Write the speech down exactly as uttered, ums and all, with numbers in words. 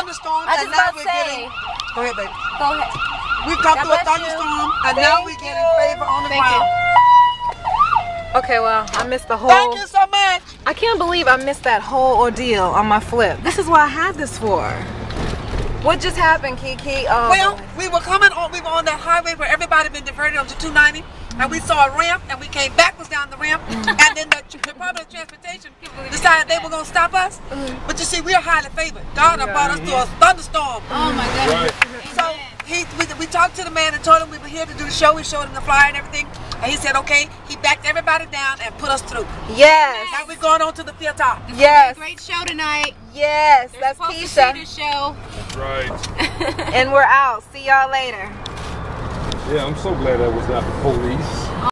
thunderstorm, I and just now about we're say. getting. Go ahead, baby. Go ahead. We come God through a bless thunderstorm, you. and Thank now we're getting you. favor on the Thank ground. Okay, well, I missed the whole... Thank you so much. I can't believe I missed that whole ordeal on my flip. This is what I had this for. What just happened, Kiki? Oh, Well, boy. we were coming on, we were on that highway where everybody been diverted onto two ninety, and we saw a ramp, and we came backwards down the ramp, and then the Department of Transportation decided they were going to stop us. But you see, we are highly favored. God yeah. brought us through a thunderstorm. Oh my goodness. Right. So he, we, we talked to the man and told him we were here to do the show. We showed him the flyer and everything, and he said, okay. He backed everybody down and put us through. Yes. Now we're going on to the theater. Yes. Great show tonight. Yes, They're that's supposed Keesha. to see this show. That's right. And we're out. See y'all later. Yeah, I'm so glad that was not the police.